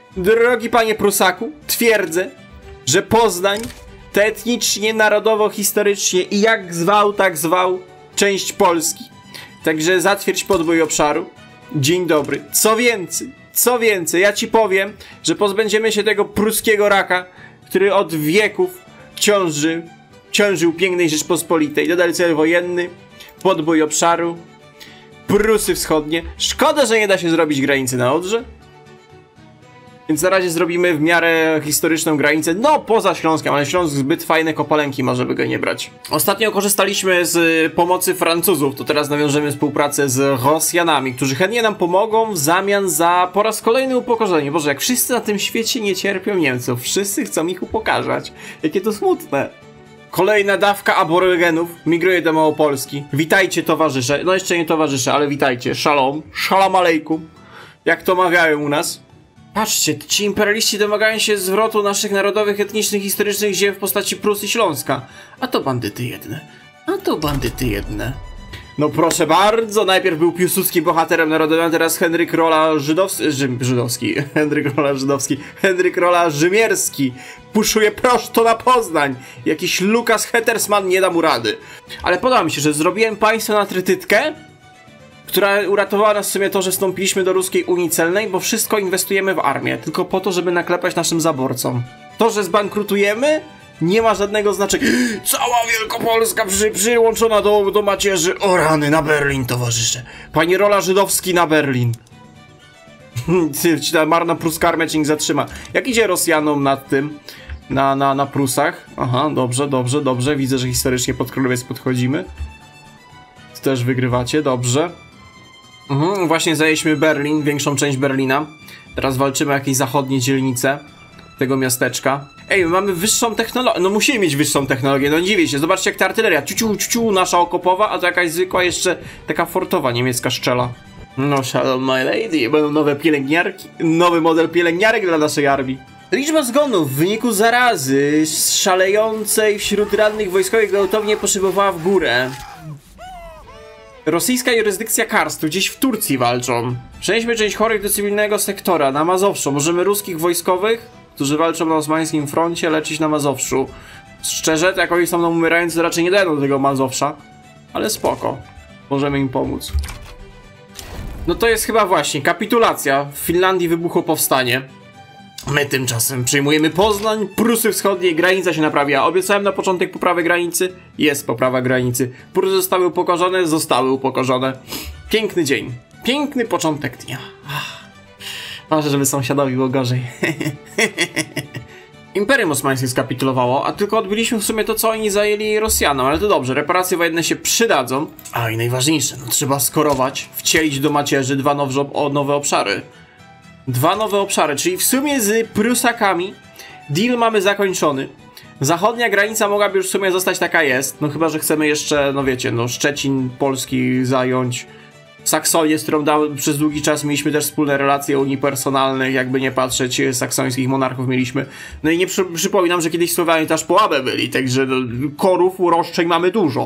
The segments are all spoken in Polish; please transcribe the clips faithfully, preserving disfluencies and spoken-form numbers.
Drogi panie Prusaku, twierdzę, że Poznań to etnicznie, narodowo, historycznie i jak zwał, tak zwał część Polski. Także zatwierdź podbój obszaru. Dzień dobry. Co więcej, co więcej, ja ci powiem, że pozbędziemy się tego pruskiego raka, który od wieków ciąży, ciążył pięknej Rzeczpospolitej. Dodali cel wojenny, podbój obszaru, Prusy Wschodnie. Szkoda, że nie da się zrobić granicy na Odrze. Więc na razie zrobimy w miarę historyczną granicę, no poza Śląskiem, ale Śląsk zbyt fajne kopalenki ma, żeby go nie brać. Ostatnio korzystaliśmy z pomocy Francuzów, to teraz nawiążemy współpracę z Rosjanami, którzy chętnie nam pomogą w zamian za po raz kolejny upokorzenie. Boże, jak wszyscy na tym świecie nie cierpią Niemców, wszyscy chcą ich upokarzać. Jakie to smutne. Kolejna dawka aborygenów migruje do Małopolski. Witajcie towarzysze, no jeszcze nie towarzysze, ale witajcie. Shalom, shalom alejkum, jak to mawiają u nas. Patrzcie, ci imperialiści domagają się zwrotu naszych narodowych, etnicznych, historycznych ziem w postaci Prus i Śląska. A to bandyty jedne. A to bandyty jedne. No proszę bardzo, najpierw był Piłsudski bohaterem narodowym, a teraz Henryk Rola Żydowski... Rzym, żydowski. Henryk Rola Żydowski. Henryk Rola Rzymierski. Puszuje prosto na Poznań. Jakiś Lukas Hettersman nie da mu rady. Ale podoba mi się, że zrobiłem państwo na trytytkę, która uratowała nas w sumie to, że wstąpiliśmy do ruskiej Unii Celnej, bo wszystko inwestujemy w armię, tylko po to, żeby naklepać naszym zaborcom. To, że zbankrutujemy, nie ma żadnego znaczenia. Cała Wielkopolska przy, przyłączona do, do macierzy. O rany, na Berlin, towarzysze. Panie Rola Żydowski, na Berlin. Ta marna pruska armia cię nie zatrzyma. Jak idzie Rosjanom nad tym? Na, na, na Prusach? Aha, dobrze, dobrze, dobrze. Widzę, że historycznie pod Królowiec podchodzimy. Też wygrywacie, dobrze. Mhm, właśnie zajęliśmy Berlin, większą część Berlina. Teraz walczymy o jakieś zachodnie dzielnice tego miasteczka. Ej, my mamy wyższą technologię. No musimy mieć wyższą technologię, no nie dziwię się. Zobaczcie, jak ta artyleria. Ciuciu, ciuciu, nasza okopowa, a to jakaś zwykła jeszcze taka fortowa niemiecka szczela. No shalom my lady, będą nowe pielęgniarki. Nowy model pielęgniarek dla naszej armii. Liczba zgonów w wyniku zarazy szalejącej wśród rannych wojskowych gwałtownie poszybowała w górę. Rosyjska jurysdykcja karstu gdzieś w Turcji walczą. Przenieśmy część chorych do cywilnego sektora, na Mazowszu. Możemy ruskich wojskowych, którzy walczą na osmańskim froncie, leczyć na Mazowszu. Szczerze, to jak oni są nam umierający, to raczej nie dają do tego Mazowsza. Ale spoko. Możemy im pomóc. No to jest chyba właśnie kapitulacja. W Finlandii wybuchło powstanie. My tymczasem przejmujemy Poznań, Prusy Wschodnie, granica się naprawia. Obiecałem na początek poprawę granicy. Jest poprawa granicy. Prusy zostały upokorzone, zostały upokorzone. Piękny dzień. Piękny początek dnia. Ważne, żeby sąsiadowi było gorzej. Imperium Osmańskie skapitulowało, a tylko odbiliśmy w sumie to, co oni zajęli Rosjanom. Ale to dobrze, reparacje wojenne się przydadzą. A i najważniejsze, no trzeba skorować, wcielić do macierzy dwa nowe, o, nowe obszary. Dwa nowe obszary, czyli w sumie z Prusakami deal mamy zakończony. Zachodnia granica mogłaby już w sumie zostać taka jest. No chyba, że chcemy jeszcze, no wiecie, no Szczecin Polski zająć. Saksonię, z którą dał, przez długi czas mieliśmy też wspólne relacje unipersonalne, jakby nie patrzeć, saksońskich monarchów mieliśmy. No i nie przy, przypominam, że kiedyś Słowianie też po Abę byli, także no, korów, roszczeń mamy dużo.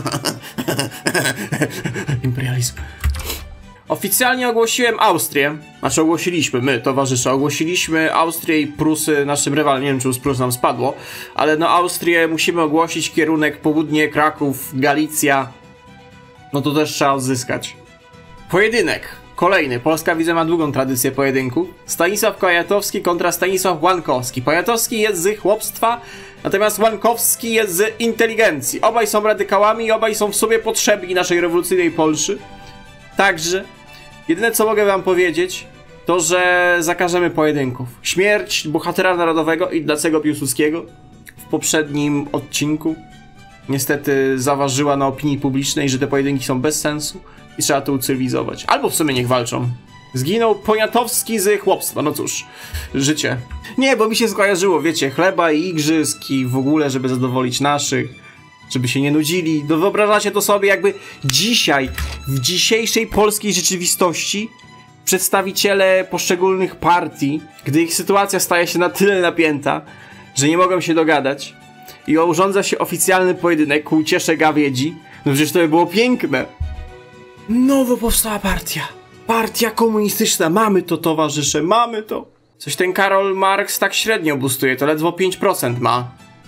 Imperializm. Oficjalnie ogłosiłem Austrię, znaczy ogłosiliśmy, my, towarzysze, ogłosiliśmy Austrię i Prusy naszym rywalom, nie wiem czy z Prus nam spadło, ale no Austrię musimy ogłosić, kierunek południe, Kraków, Galicja, no to też trzeba odzyskać. Pojedynek, kolejny, Polska widzę ma długą tradycję pojedynku, Stanisław Poniatowski kontra Stanisław Łąkowski. Poniatowski jest z chłopstwa, natomiast Łąkowski jest z inteligencji. Obaj są radykałami i obaj są w sobie potrzebni naszej rewolucyjnej Polszy. Także, jedyne co mogę wam powiedzieć, to że zakażemy pojedynków. Śmierć bohatera narodowego Ignacego Piłsudskiego w poprzednim odcinku niestety zaważyła na opinii publicznej, że te pojedynki są bez sensu i trzeba to ucywilizować. Albo w sumie niech walczą. Zginął Poniatowski z chłopstwa, no cóż, życie. Nie, bo mi się skojarzyło, wiecie, chleba i igrzysk i w ogóle, żeby zadowolić naszych. Żeby się nie nudzili. No wyobrażacie to sobie, jakby dzisiaj, w dzisiejszej polskiej rzeczywistości przedstawiciele poszczególnych partii, gdy ich sytuacja staje się na tyle napięta, że nie mogą się dogadać i urządza się oficjalny pojedynek ku uciesze gawiedzi, no przecież to by było piękne. Nowo powstała partia. Partia komunistyczna. Mamy to, towarzysze, mamy to. Coś ten Karol Marx tak średnio boostuje, to ledwo pięć procent ma.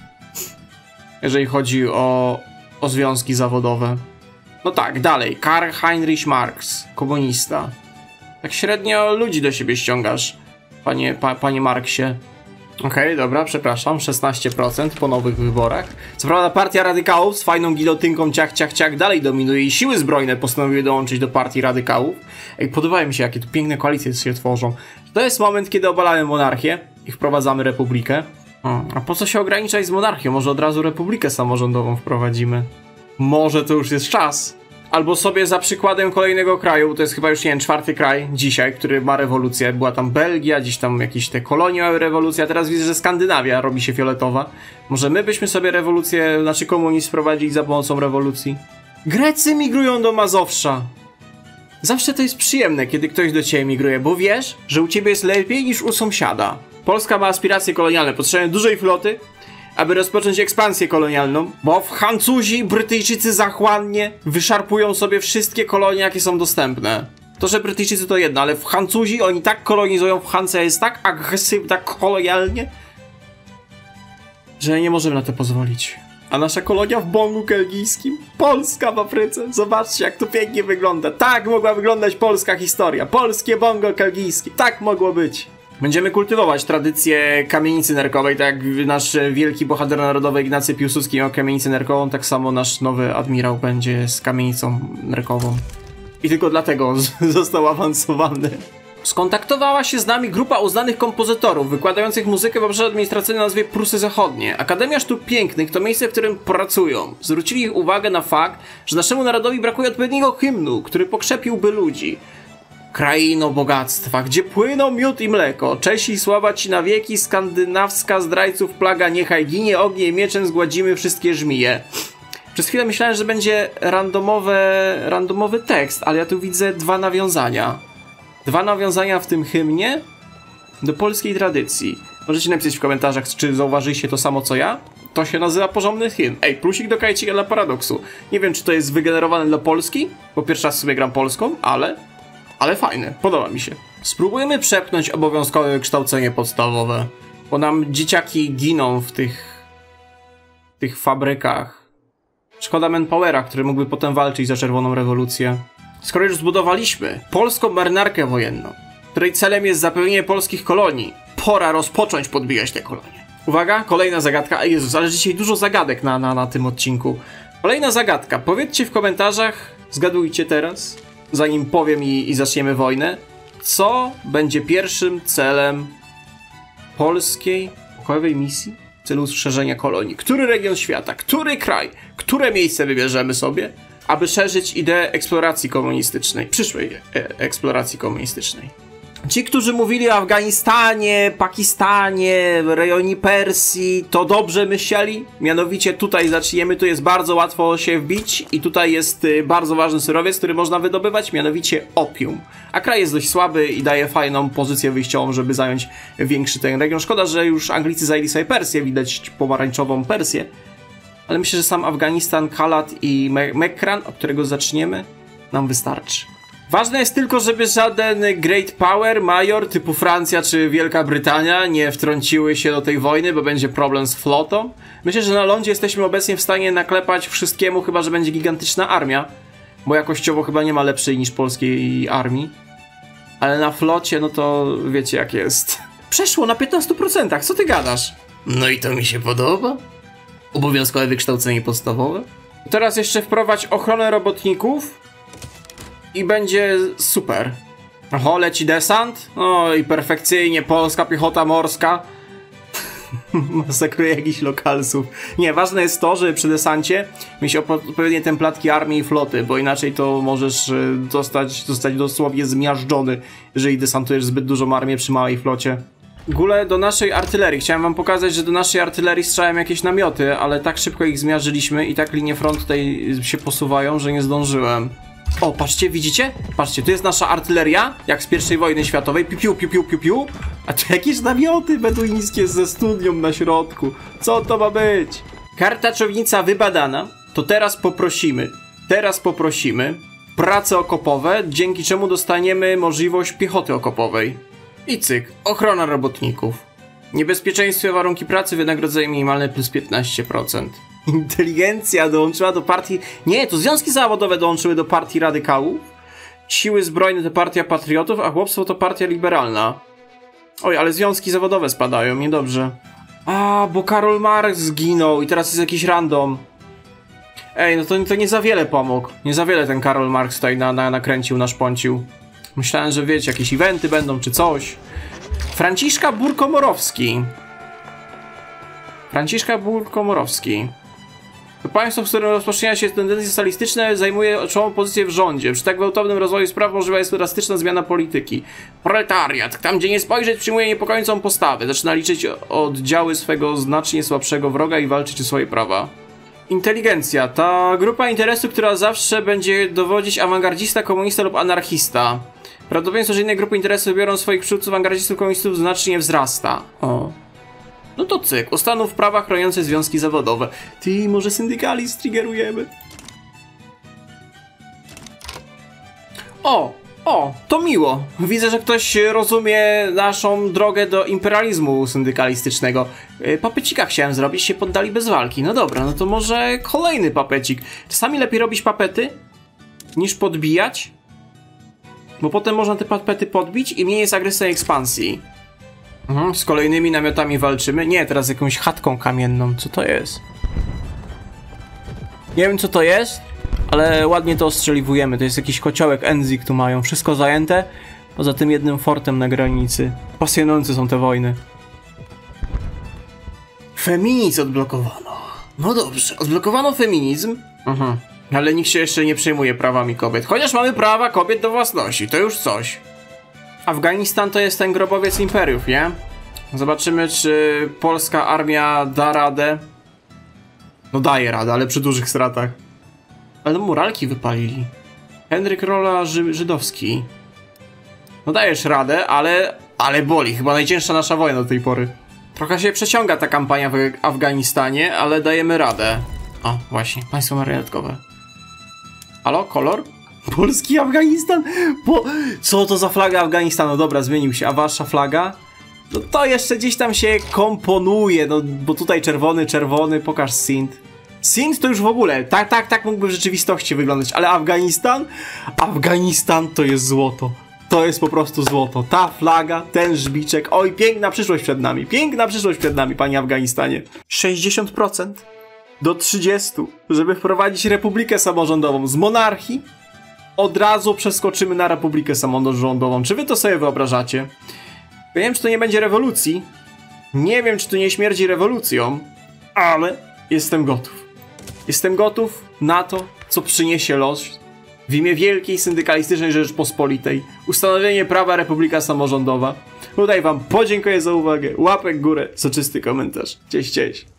Jeżeli chodzi o, o związki zawodowe. No tak, dalej. Karl Heinrich Marx, komunista. Tak średnio ludzi do siebie ściągasz, panie, pa, panie Marksie. Okej, okay, dobra, przepraszam, szesnaście procent po nowych wyborach. Co prawda partia radykałów z fajną gilotynką ciach, ciach, ciach dalej dominuje i siły zbrojne postanowiły dołączyć do partii radykałów. Ej, podobają mi się, jakie tu piękne koalicje się tworzą. To jest moment, kiedy obalamy monarchię i wprowadzamy republikę. A po co się ograniczać z monarchią? Może od razu republikę samorządową wprowadzimy? Może to już jest czas. Albo sobie za przykładem kolejnego kraju, to jest chyba już, nie wiem, czwarty kraj dzisiaj, który ma rewolucję. Była tam Belgia, gdzieś tam jakieś te kolonie miały rewolucję, a teraz widzę, że Skandynawia robi się fioletowa. Może my byśmy sobie rewolucję, znaczy komunizm wprowadzili za pomocą rewolucji? Grecy migrują do Mazowsza. Zawsze to jest przyjemne, kiedy ktoś do ciebie migruje, bo wiesz, że u ciebie jest lepiej niż u sąsiada. Polska ma aspiracje kolonialne, potrzebują dużej floty, aby rozpocząć ekspansję kolonialną, bo Francuzi, Brytyjczycy zachłannie wyszarpują sobie wszystkie kolonie, jakie są dostępne. To, że Brytyjczycy to jedno, ale Francuzi, oni tak kolonizują, Francja jest tak agresywna, tak kolonialnie, że nie możemy na to pozwolić. A nasza kolonia w Bongu Kelgijskim, Polska w Afryce, zobaczcie, jak to pięknie wygląda. Tak mogła wyglądać polska historia, polskie Bongo Kelgijskie, tak mogło być. Będziemy kultywować tradycję kamienicy nerkowej, tak jak nasz wielki bohater narodowy Ignacy Piłsudski miał kamienicę nerkową, tak samo nasz nowy admirał będzie z kamienicą nerkową. I tylko dlatego został awansowany. Skontaktowała się z nami grupa uznanych kompozytorów wykładających muzykę w obszarze administracyjnym o nazwie Prusy Zachodnie. Akademia Sztuk Pięknych to miejsce, w którym pracują. Zwrócili ich uwagę na fakt, że naszemu narodowi brakuje odpowiedniego hymnu, który pokrzepiłby ludzi. Kraino bogactwa, gdzie płyną miód i mleko. Cześć i sława ci na wieki, skandynawska zdrajców plaga niechaj ginie, ogniem mieczem zgładzimy wszystkie żmije. Przez chwilę myślałem, że będzie randomowe, randomowy tekst, ale ja tu widzę dwa nawiązania. Dwa nawiązania w tym hymnie do polskiej tradycji. Możecie napisać w komentarzach, czy zauważyliście to samo co ja? To się nazywa porządny hymn. Ej, plusik do kajcika dla paradoksu. Nie wiem, czy to jest wygenerowane dla Polski, bo pierwszy raz sobie gram polską, ale... Ale fajne, podoba mi się. Spróbujemy przepchnąć obowiązkowe kształcenie podstawowe, bo nam dzieciaki giną w tych... tych fabrykach. Szkoda manpowera, który mógłby potem walczyć za czerwoną rewolucję. Skoro już zbudowaliśmy polską marynarkę wojenną, której celem jest zapewnienie polskich kolonii, pora rozpocząć podbijać te kolonie. Uwaga, kolejna zagadka. A Jezus, ale dzisiaj dużo zagadek na, na, na tym odcinku. Kolejna zagadka. Powiedzcie w komentarzach, zgadujcie teraz, zanim powiem i, i zaczniemy wojnę, co będzie pierwszym celem polskiej pokojowej misji w celu szerzenia kolonii. Który region świata, który kraj, które miejsce wybierzemy sobie, aby szerzyć ideę eksploracji komunistycznej, przyszłej e eksploracji komunistycznej. Ci, którzy mówili o Afganistanie, Pakistanie, rejonie Persji, to dobrze myśleli. Mianowicie tutaj zaczniemy, tu jest bardzo łatwo się wbić i tutaj jest bardzo ważny surowiec, który można wydobywać, mianowicie opium. A kraj jest dość słaby i daje fajną pozycję wyjściową, żeby zająć większy ten region. Szkoda, że już Anglicy zajęli sobie Persję, widać pomarańczową Persję. Ale myślę, że sam Afganistan, Kalat i Me Mekran, od którego zaczniemy, nam wystarczy. Ważne jest tylko, żeby żaden Great Power, major typu Francja czy Wielka Brytania nie wtrąciły się do tej wojny, bo będzie problem z flotą. Myślę, że na lądzie jesteśmy obecnie w stanie naklepać wszystkiemu, chyba że będzie gigantyczna armia, bo jakościowo chyba nie ma lepszej niż polskiej armii. Ale na flocie, no to wiecie jak jest. Przeszło na piętnastu procentach, co ty gadasz? No i to mi się podoba. Obowiązkowe wykształcenie podstawowe. Teraz jeszcze wprowadź ochronę robotników i będzie super. Oho, leci desant. O i perfekcyjnie, polska piechota morska. Masakruje jakichś lokalsów. Nie, ważne jest to, żeby przy desancie mieć odpowiednie templatki armii i floty, bo inaczej to możesz zostać, zostać dosłownie zmiażdżony, jeżeli desantujesz zbyt dużą armię przy małej flocie. W ogóle do naszej artylerii. Chciałem wam pokazać, że do naszej artylerii strzałem jakieś namioty, ale tak szybko ich zmiażdżyliśmy i tak linie frontu tutaj się posuwają, że nie zdążyłem. O, patrzcie, widzicie? Patrzcie, tu jest nasza artyleria, jak z pierwszej wojny światowej. Piu, piu, piu, piu, piu, piu. A tu jakieś namioty beduińskie ze studnią na środku. Co to ma być? Kartaczownica wybadana. To teraz poprosimy, teraz poprosimy prace okopowe, dzięki czemu dostaniemy możliwość piechoty okopowej. I cyk, ochrona robotników. Niebezpieczeństwo, warunki pracy, wynagrodzenie minimalne plus piętnaście procent. Inteligencja dołączyła do partii... Nie, to związki zawodowe dołączyły do partii radykałów. Siły zbrojne to partia patriotów, a chłopstwo to partia liberalna. Oj, ale związki zawodowe spadają, niedobrze. A, bo Karol Marx zginął i teraz jest jakiś random. Ej, no to, to nie za wiele pomógł. Nie za wiele ten Karol Marx tutaj na, na, nakręcił, naszpącił. Myślałem, że wiecie, jakieś eventy będą czy coś. Franciszka Burkomorowski. Franciszka Burkomorowski. To państwo, w którym rozpoczynają się tendencje socjalistyczne, zajmuje czołową pozycję w rządzie. Przy tak gwałtownym rozwoju spraw możliwa jest drastyczna zmiana polityki. Proletariat, tam gdzie nie spojrzeć, przyjmuje niepokojącą postawę. Zaczyna liczyć oddziały swego znacznie słabszego wroga i walczyć o swoje prawa. Inteligencja. Ta grupa interesu, która zawsze będzie dowodzić awangardzista, komunista lub anarchista. Prawdopodobieństwo, że inne grupy interesu wybiorą swoich przywódców awangardzistów, komunistów znacznie wzrasta. O. No to cyk. Ustanów prawa chroniące związki zawodowe. Ty, może syndykalizm triggerujemy? O! O! To miło. Widzę, że ktoś rozumie naszą drogę do imperializmu syndykalistycznego. Papecika chciałem zrobić, się poddali bez walki. No dobra, no to może kolejny papecik. Czasami lepiej robić papety, niż podbijać. Bo potem można te papety podbić i mniej jest agresji ekspansji. Mhm, z kolejnymi namiotami walczymy. Nie, teraz jakąś chatką kamienną. Co to jest? Nie wiem, co to jest, ale ładnie to ostrzeliwujemy. To jest jakiś kociołek Enzik tu mają. Wszystko zajęte, poza tym jednym fortem na granicy. Pasjonujące są te wojny. Feminizm odblokowano. No dobrze, odblokowano feminizm. Mhm. Ale nikt się jeszcze nie przejmuje prawami kobiet. Chociaż mamy prawa kobiet do własności, to już coś. Afganistan to jest ten grobowiec imperiów, nie? Zobaczymy, czy polska armia da radę. No daje radę, ale przy dużych stratach. Ale muralki wypalili. Henryk Rola Ży Żydowski. No dajesz radę, ale... ale boli. Chyba najcięższa nasza wojna do tej pory. Trochę się przeciąga ta kampania w Afganistanie, ale dajemy radę. O, właśnie. Państwo marionetkowe. Halo? Kolor? Polski Afganistan? Po... Co to za flaga Afganistanu? Dobra, zmienił się. A wasza flaga? No to jeszcze gdzieś tam się komponuje, no bo tutaj czerwony, czerwony, pokaż Sindh. Sindh to już w ogóle, tak, tak, tak mógłby w rzeczywistości wyglądać, ale Afganistan? Afganistan to jest złoto. To jest po prostu złoto. Ta flaga, ten żbiczek. Oj, piękna przyszłość przed nami. Piękna przyszłość przed nami, panie Afganistanie. sześćdziesiąt procent do trzydziestu, żeby wprowadzić republikę samorządową z monarchii. Od razu przeskoczymy na republikę samorządową. Czy wy to sobie wyobrażacie? Ja nie wiem, czy to nie będzie rewolucji. Nie wiem, czy to nie śmierdzi rewolucją. Ale jestem gotów. Jestem gotów na to, co przyniesie los w imię Wielkiej Syndykalistycznej Rzeczypospolitej. Ustanowienie prawa Republika Samorządowa. Tutaj wam podziękuję za uwagę. Łapek w górę, soczysty komentarz. Cześć, cześć.